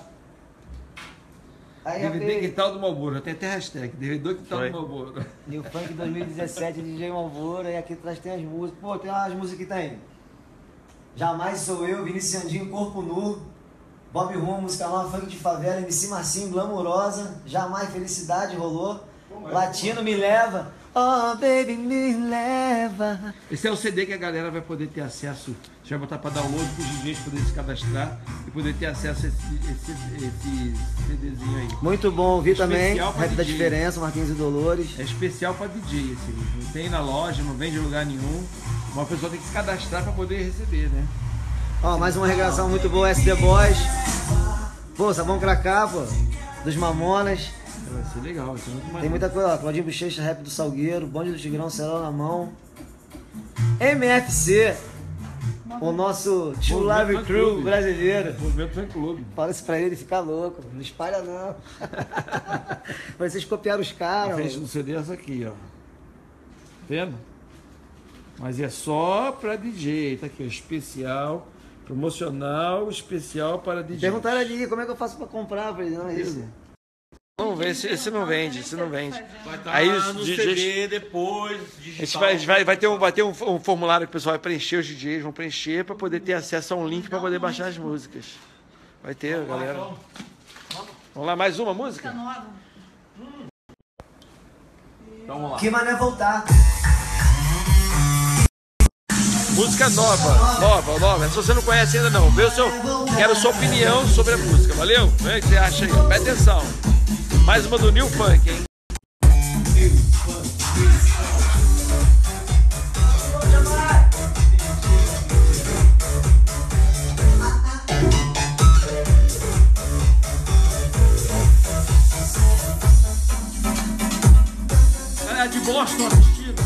aí, D V D rapaz, Quintal do Malboro, tem até hashtag, D V D Quintal Foi. do Malboro. New Funk dois mil e dezessete, D J Malboro, e aqui atrás tem as músicas. Pô, tem umas músicas que tem. Jamais Sou Eu, Vinícius Andinho, Corpo Nu, Bob Rum, música nova, Funk de Favela, M C Marcinho, Glamurosa, Jamais Felicidade rolou, Latino Me Leva, oh baby me leva. Esse é o C D que a galera vai poder ter acesso. A gente vai botar para download para os D Js poderem se cadastrar e poder ter acesso a esse, esse, esse CDzinho aí. Muito bom, vi também, Especial pra Rap da D J. Diferença, Marquinhos e Dolores. É especial para D J esse livro. Não tem na loja, não vende em lugar nenhum. Uma pessoa tem que se cadastrar para poder receber, né? Ó, mais uma regravação muito boa, S D Boys. Pô, Sabão Cracá, pô, dos Mamonas. Vai ser legal, vai ser muito Tem maneiro. muita coisa, ó, Claudinho Bochecha, Rap do Salgueiro, Bonde do Tigrão, Celão na mão. M F C, o nosso Tio Movimento Live Fã Crew Clube. brasileiro. Movimento Fã Clube. Fala isso pra ele, fica louco. Não espalha não. Pra vocês copiaram os A caras. frente mano. do C D é essa aqui, ó. Vendo? Mas é só para D J, tá aqui, ó. Especial, promocional, especial para D J. Perguntaram ali, como é que eu faço pra comprar? Eu falei, não, é isso. Vamos ver, esse, esse não vende, esse não vende. Vai estar Aí os no D Js C D depois, A gente digital. vai, a gente vai, vai ter, um, vai ter um, um formulário que o pessoal vai preencher, os D Js vão preencher para poder ter acesso a um link para poder baixar as músicas. Vai ter, galera. Vamos lá, mais uma música? Música nova. Então vamos lá. Que mané voltar. Música nova, nova, nova. Se você não conhece ainda não, vê o seu, quero sua opinião sobre a música, valeu? Vê o que você acha aí, presta atenção. Mais uma do New Funk, hein? Galera de Boston assistindo.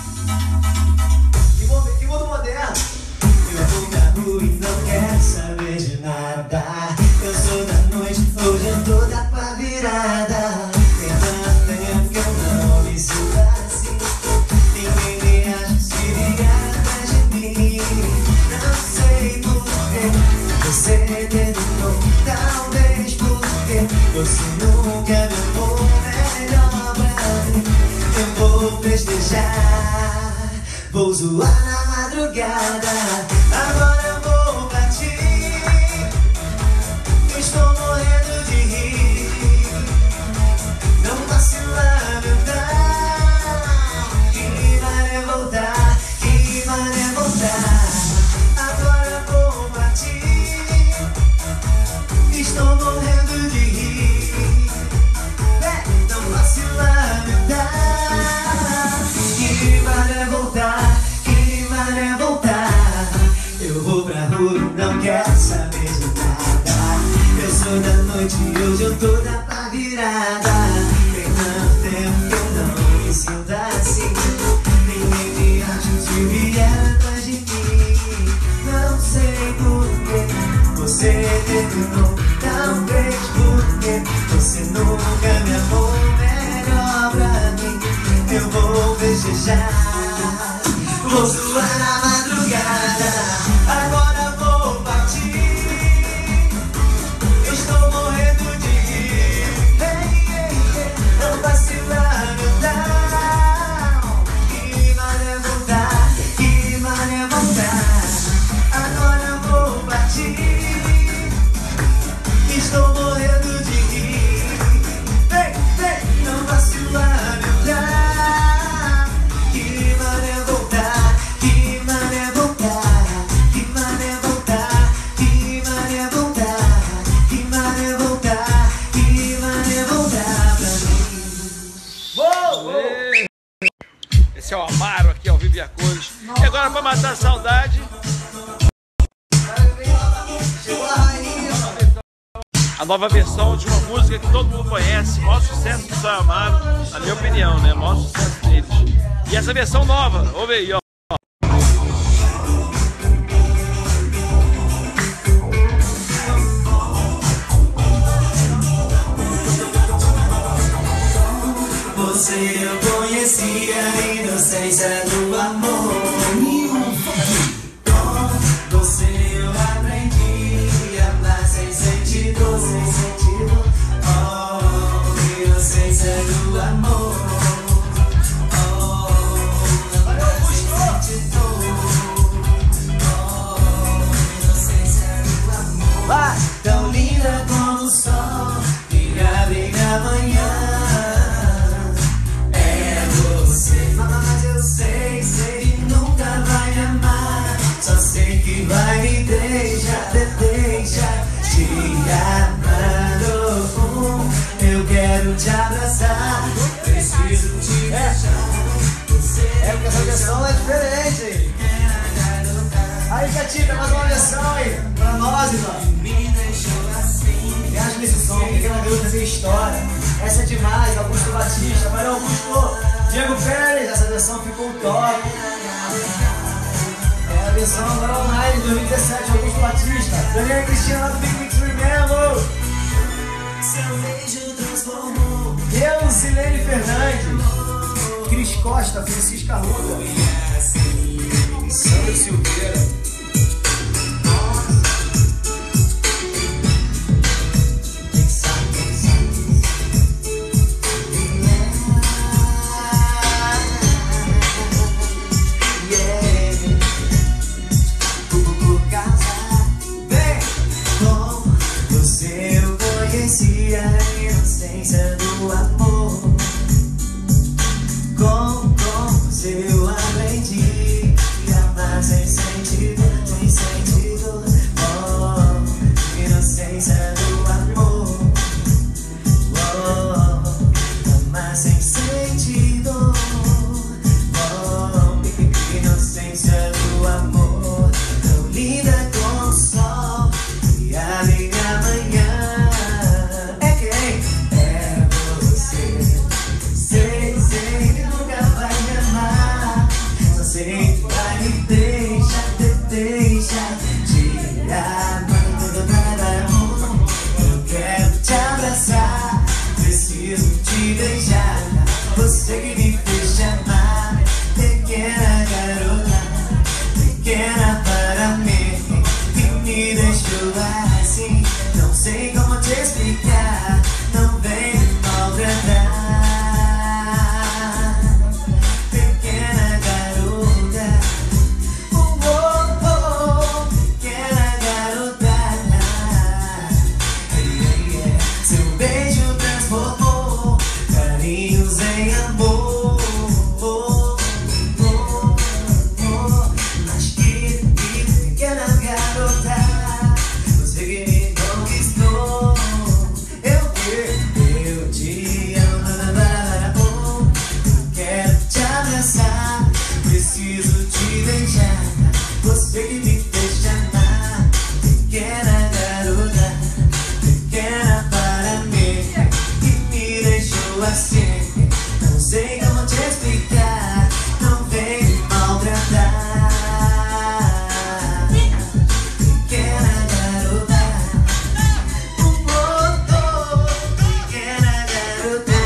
Que mundo, que mundo moderno. Eu vou na rua e não quero saber de nada. Eu sou da noite, hoje eu tô da pá virada. Tem tanto tempo que eu não me sinto assim. Ninguém me acha se ligar atrás de mim. Não sei porquê você terminou. Talvez porque você nunca me amou melhor pra mim. Eu vou festejar, vou zoar na madrugada. Agora eu vou partir. Estou morrendo de rir. Não vacilar, meu Deus. Que maré voltar, que maré voltar. Agora eu vou partir. Estou morrendo de rir. É, não vacilar, meu Deus. Que maré voltar, que maré voltar. Eu vou pra rua e não quero saber de nada. Eu sou da noite e hoje eu tô da pá virada. Tem tanto tempo que eu não me sinto assim. Ninguém me acha se vier atrás de mim. Não sei porquê você terminou. Talvez porque você nunca me amou melhor pra mim. Eu vou festejar, vou zoar na madrugada. Agora vou partir. Estou morrendo de rir. Ei, ei, ei, não vacilar, meu Deus. Que maré voltar, que maré voltar. Agora vou partir. Estou morrendo de rir. Ei, ei, não vacilar, meu Deus. Que maré voltar, que maré voltar. matar a saudade. Chegou a rainha. A nova versão de uma música que todo mundo conhece, o maior sucesso do Sonho Amado, na minha opinião, né? O maior sucesso deles. E essa versão nova, ouve aí, ó. Você eu conhecia a inocência do amor. Com você eu aprendi a amar sem sentido, sem sentido. Oh, inocência do amor. Oh, amar sem sentido. Oh, inocência do amor. Vai, tão linda como o sol que abre na manhã. Mas eu sei, sei que nunca vai me amar. Só sei que vai me deixar, te deixar te amando. Eu quero te abraçar, preciso te deixar. É porque essa versão é diferente. Aí, Catita, mais uma versão aí, pra nós, irmão. Me deixou assim. Viaja nesse som, Pequena Garota Sem História. Essa é demais, Augusto Batista. Valeu, Augusto. Diego Pérez, essa versão ficou top. É a versão agora online de dois mil e dezessete, Augusto Batista. Daniela Cristina lá do Big Mix Remember. Seu beijo transformou. Eu, Silene Fernandes. Cris Costa, Francisca Ruda. Sandro Silveira. A inocência do amor. Com, com você eu aprendi a amar sem sentido, sem sentido. Oh, inocência do amor. Oh, amar sem sentido. Oh, inocência do amor. Tão linda como o sol e a minha manhã. Vai me deixa, te deixa te amar. Eu quero te abraçar, preciso te beijar. Você que me fez te amar, pequena garota, pequena para mim, que me deixou assim. Não sei como te explicar, não vem me maltratar. Preciso te beijar, você que me fez te amar, pequena garota, pequena para mim, que me deixou assim. Não sei como te explicar, não vem me maltratar. Pequena garota, um motor, pequena garota.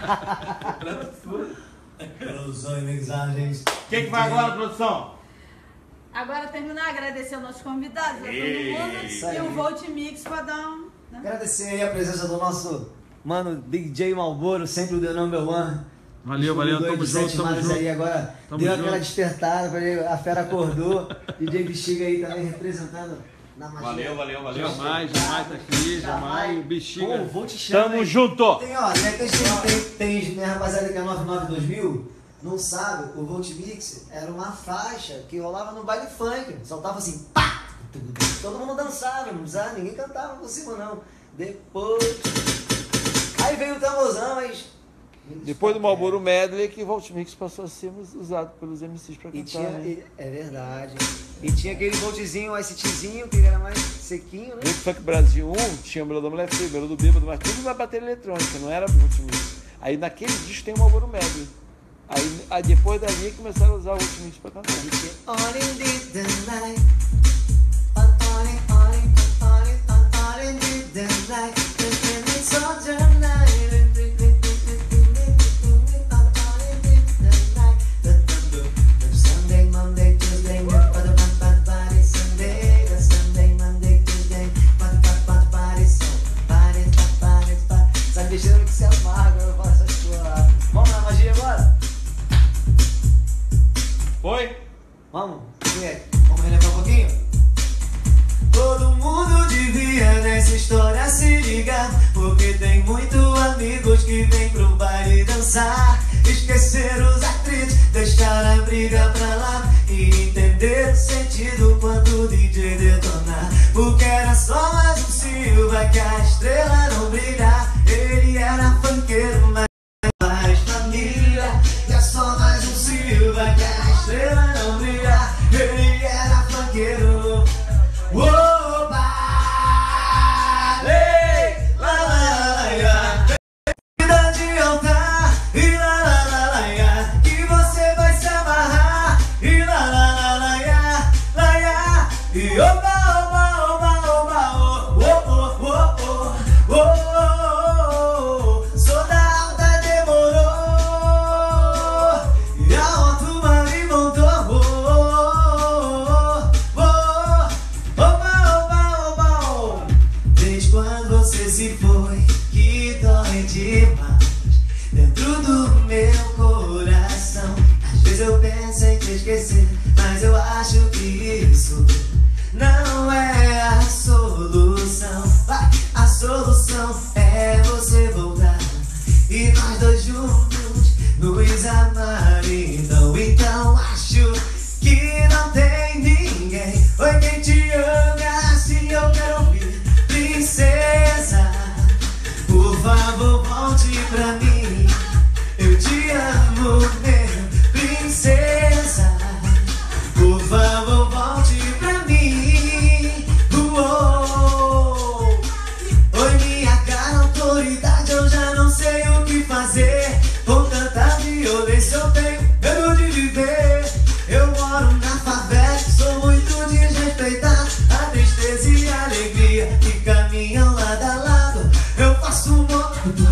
Produção e mixagens. O que, que vai agora, produção? Agora terminar, agradecer aos nossos convidados, a todo mundo. Isso E aí. o Volt Mix pra dar um. Né? Agradecer aí a presença do nosso mano D J Malboro, sempre o The Number One. Valeu, valeu, tamo junto, tamo mais junto. aí agora Tamo deu junto. aquela despertada, falei, a fera acordou. D J Bexiga aí também representando na magia. Valeu, valeu, valeu. Jamais, jamais tá aqui, jamais. O Bexiga. Pô, vou te chamar. Tamo aí. junto! Tem, ó, de repente tem, tem, tem minha rapaziada que é noventa e nove dois mil, não sabe, o Volt Mix era uma faixa que rolava no baile funk, soltava assim, pá! Todo mundo dançava, não precisava, ninguém cantava por cima não. Depois. Aí veio o tamborzão, mas. Depois do Marlboro Medley, que o Volt Mix passou a ser usado pelos M Cs pra E cantar. tinha, né? e- é verdade. E tinha aquele voltzinho, o ICTzinho, que era mais sequinho, né? Great Funk Brasil um tinha o Melodão Mulher Feia, o Melodão Bêbado, mas tudo na bateria eletrônica, não era Volt Mix. Aí naquele disco tem o Marlboro Medley. Aí, aí depois dali começaram a usar o Volt Mix pra cantar. On in the night. On, on in, on in, on in, on, on in the night. And it's all the night. Sunday, Monday, Tuesday, Monday, Monday, Sunday, Sunday, Monday, Tuesday, Monday, Monday, Sunday, Monday, sabe mexendo que se amarga, eu faço essa sua. Vamos na magia agora? Foi? Vamos? Quem é? Vamos relembrar um pouquinho? Todo mundo devia nessa história se ligar, porque tem muito amigos que vêm pro baile dançar. Esquecer os atritos, deixar a briga pra lá e entender o sentido quando o D J detonar. Porque era só mais um Silva que a estrela não brilha. Ele era funkeiro, mas mais família. E é só mais um Silva que a estrela não brilha. Ele era funkeiro. Oba! Ei, lá, lá, lá, lá. Vida de altar. E lá, lá, lá, lá, lá. Que você vai se amarrar. E lá, lá, lá, lá, lá, lá, lá. E oba, oba, oba, oba, oh, oh, oh, oh, oh, oh, oh. Sou da alta, demorou. E a altura me montou. Oh, oh, oh, oh. Oba, oba, oba, oh. Desde quando você se foi, que dói demais dentro do meu coração. Às vezes eu penso em te esquecer, mas eu acho que isso não é a solução. Vai, a solução é você voltar e nós dois juntos nos amar. Então, então acho que não tem ninguém. Oi, quem te ama, assim eu quero ouvir. Princesa, por favor, volte pra mim. Eu te amo mesmo. Princesa, por favor, volte pra mim. Uou. Oi, minha cara, autoridade, eu já não sei o que fazer. Com tanta violência eu tenho medo de viver. Eu moro na favela, sou muito desrespeitado. A tristeza e a alegria que caminham lado a lado. Eu faço um mo-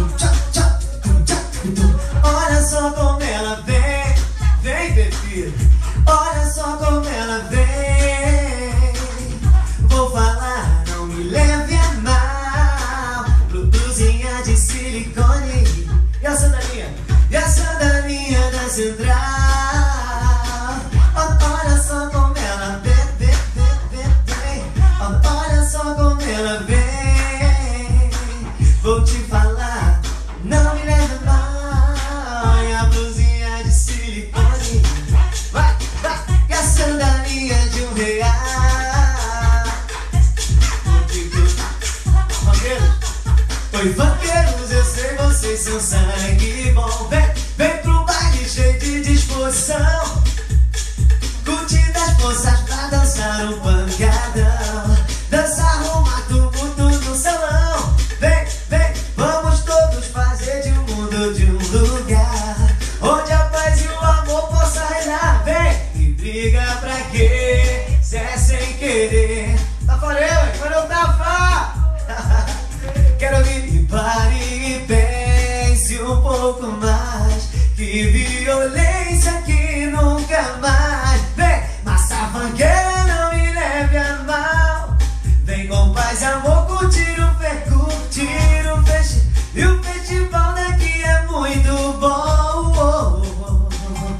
Olha só como ela vem, vem bebê. Olha só como ela vem. Vou falar, não me leve a mal. Blusinha de silicone. E a sandalinha? E a sandalinha da central. Olha só como ela vem, vem, vem, vem, vem. Olha só como ela vem. Vou te falar, não me leve a mal. E a blusinha de silicone. Vai! um pouco mais. Que violência que nunca mais. Vem, massa funkeira, não me leve a mal. Vem com paz e amor, curtir o fe, curtir o festi. E o festival daqui é muito bom. Oh, oh, oh.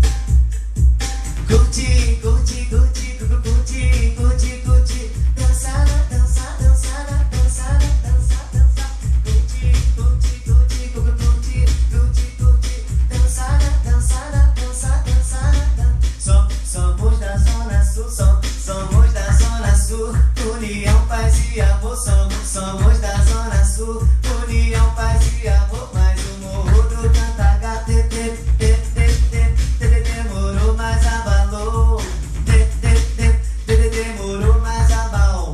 Curti, curti, curti, curti, curti, curti. Dançar, dançar, dançar, dançar, dançar, dançar. Curti, curti, curti, curti, curti, curti. Dançar, dançar, dançar, dançar. Somos da Zona Sul, somos da Zona Sul. União, paz e amor, somos, somos da Zona Sul. União, paz e amor, mais o morro do Cantaga. Demorou, mas abalou. Demorou, mas abalou.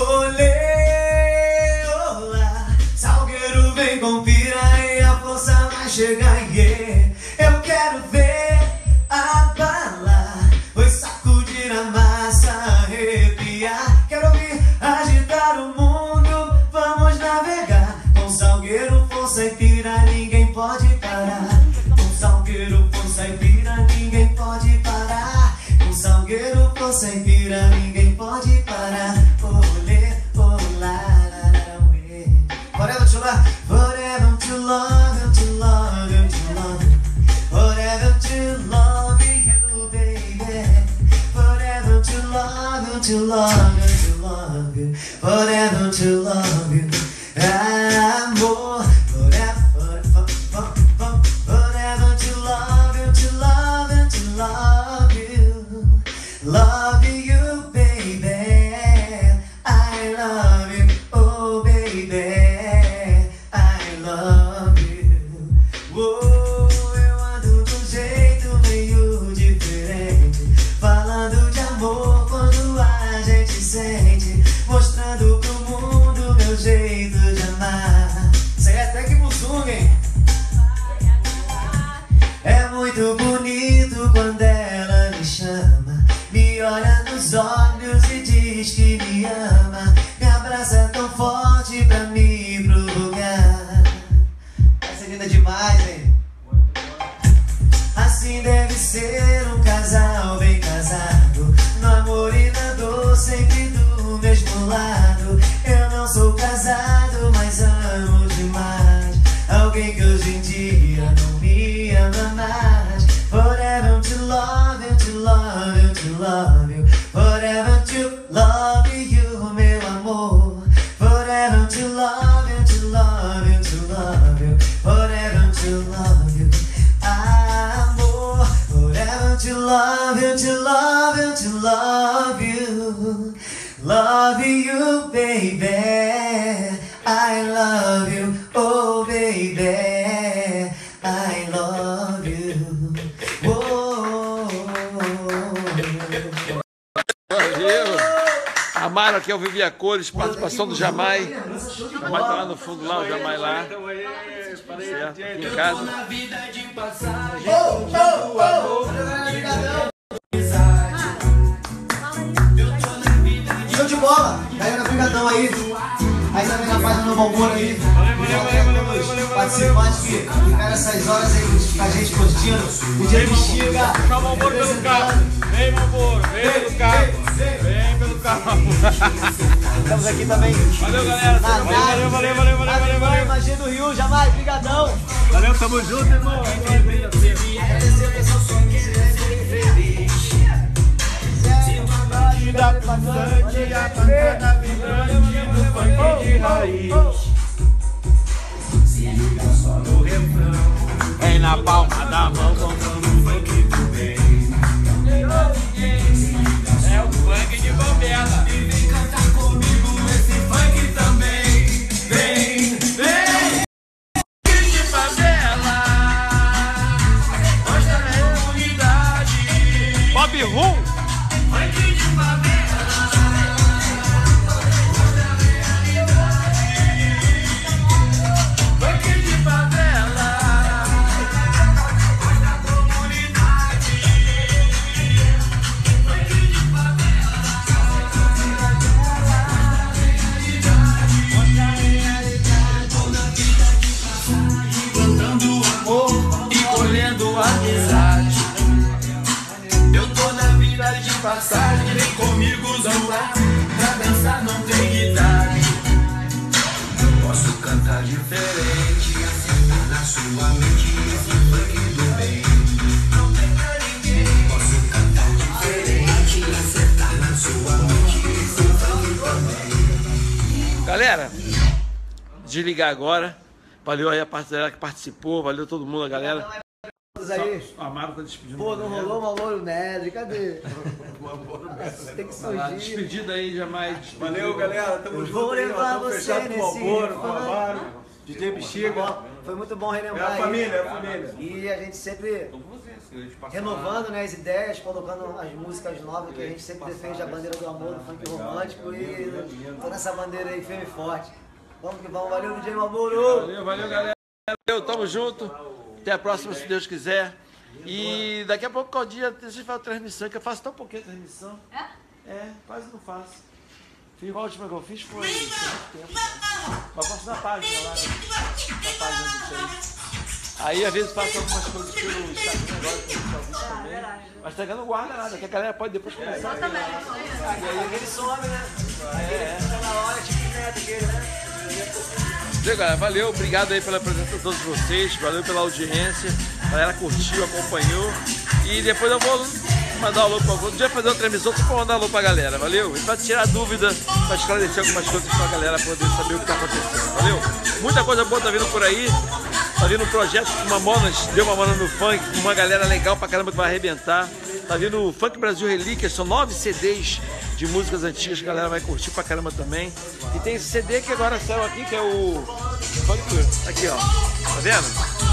Olê, olá. Salgueiro vem com pira e a força vai chegar. Yeah. Eu quero ver abalar, foi sacudir a massa, arrepiar. Quero ouvir agitar o mundo, vamos navegar. Com Salgueiro, força e pira, ninguém pode parar. Com Salgueiro, força e pira, ninguém pode parar. Com Salgueiro, força e pira, ninguém pode parar. Olê, olá, uê. Forever to love, forever to love, to love, to love. Forever to love you, baby. Forever to love you, to love you, to love you. Forever to love you. Amor. Forever, for, for, for, forever to love you, to love you, to love you. Love you, baby. I love you, oh baby. I love you. Whoa. Falando de amor quando a gente sente, mostrando pro mundo meu jeito de amar. Isso aí é até que Mussum, hein? É muito bonito quando ela me chama, me olha nos olhos e diz que me ama, me abraça tão forte pra me provocar. Essa é linda demais, hein? Assim deve ser um casal bem casado, no amor e na dor, sempre do mesmo lado. Eu não sou casado, mas amo demais alguém que hoje em dia não me ama mais. Forever to love you, to love you, to love you. Forever to love you, meu amor. Forever to love you, to love you, to love you. Forever to love you. Amor, forever to love you, to love you, to love you. Love you, baby. I love you, oh baby. I love you. Oh. Valeu! Amaro aqui ao Vivi a Cores, participação do Jamai. Jamai tá lá no fundo, lá, o Jamai lá. Certo, aqui em casa. Oh, oh, oh. Show de bola! Galera, brigadão aí. Aí também na página do Bombom aí. Temos participantes que ficaram essas horas aí com a gente curtindo. O dia que chega. Puxa o Bombom pelo carro. Vem, Bombom, vem pelo carro. Vem pelo carro. Estamos aqui também. Valeu, galera. Valeu, valeu, valeu, valeu, valeu, valeu, valeu. Magia do Rio, Jamai, brigadão. Valeu, tamo junto, irmão. Agradecer o pessoal Da pulsante, a pancada vibrante do funk de raiz. Se liga só no refrão, vem na palma da mão, contando o funk do bem. É o funk de Bombela. E vem cantar comigo esse funk também. Vem, vem, funk de favela. Mostra a unidade. Bob Rum. massagem, vem comigo zoar. Pra dançar não tem idade. Posso cantar diferente, acertar na sua mente esse funk do bem. Não tem pra ninguém. Posso cantar diferente, acertar na sua mente esse funk também. Galera, desligar agora. Valeu aí a parceira que participou, valeu todo mundo, a galera. Aí. O Amaro tá despedindo. Pô, não rolou uma Moro Nedre, cadê? Tem que surgir. Despedida aí, jamais. Valeu, galera. Tamo Eu junto. vou aí, ó. levar Tamo você fechado com o nesse Malboro, com o funk. Amaro, D J Bexiga. Foi muito bom É relembrar a aí. família, é a família. E a gente sempre renovando, né, as ideias, colocando as músicas novas, que a gente sempre defende a bandeira do amor, do funk romântico, e tô nessa bandeira aí firme e forte. Vamos que vamos, valeu, D J Malboro! Valeu, valeu, galera. Valeu, tamo junto. Até a próxima, se Deus quiser. E daqui a pouco, qual dia, a gente faz a transmissão, que eu faço tão pouquinho a transmissão. É? É, quase não faço. Fiz a última que eu fiz foi tem muito tempo. Né? Mas posso na página lá, né? Na página do Face. Aí às vezes faço algumas coisas pelo Instagram agora, que eu vídeo também. Mas o Instagram não guarda nada, que a galera pode depois começar. Exatamente. E aí ele some, né? Aí ele fica na hora, tipo, neto aquele, né? Valeu, galera. Valeu, obrigado aí pela presença de todos vocês, valeu pela audiência, a galera curtiu, acompanhou. E depois eu vou mandar um alô pra vocês. Um dia fazer uma transmissão, só pra mandar um alô pra galera, valeu? E pra tirar dúvida, pra esclarecer algumas coisas pra galera poder saber o que tá acontecendo, valeu? Muita coisa boa tá vindo por aí. Tá vindo um projeto com Mamonas, deu Mamonas no funk, com uma galera legal pra caramba que vai arrebentar. Tá vindo o Funk Brasil Relíquias, são nove C Ds de músicas antigas que a galera vai curtir pra caramba também. E tem esse C D que agora saiu aqui, que é o Funk, aqui ó, tá vendo?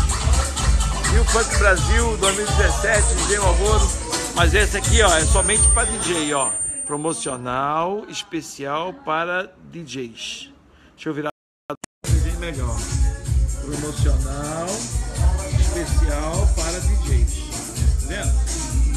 E o Funk Brasil dois mil e dezessete, D J Malboro. Mas esse aqui ó, é somente pra D J, ó. Promocional, especial para D Js. Deixa eu virar bem melhor. Promocional, especial para D Js. Tá vendo?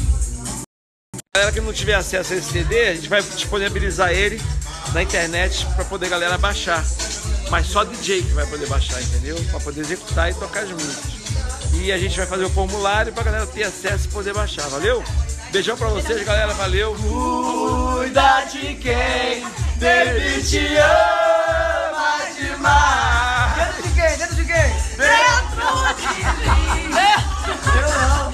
Galera que não tiver acesso a esse C D, a gente vai disponibilizar ele na internet para poder a galera baixar. Mas só D J que vai poder baixar, entendeu? Para poder executar e tocar as músicas. E a gente vai fazer o formulário para a galera ter acesso e poder baixar, valeu? Beijão para vocês, galera, valeu! Cuida de quem baby te ama demais. Dentro de quem? Dentro de quem? Dentro de mim. Eu não.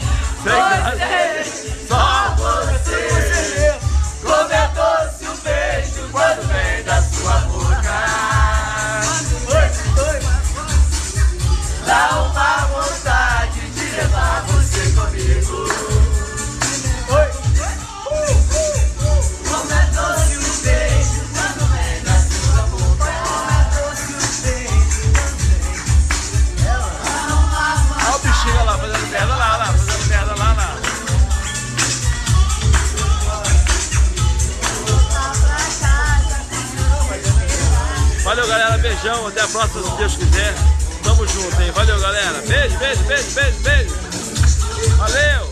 Você, só você. Como é doce o beijo quando vem da sua boca. Dá uma vontade de levar você comigo. Como é doce o beijo quando vem da sua boca. Como é doce o beijo quando vem. Olha o bichinho lá fazendo merda lá, lá, fazendo merda lá, lá. Valeu, galera, beijão, até a próxima, se Deus quiser. Tamo junto, hein? Valeu, galera. Beijo, beijo, beijo, beijo, beijo. Valeu!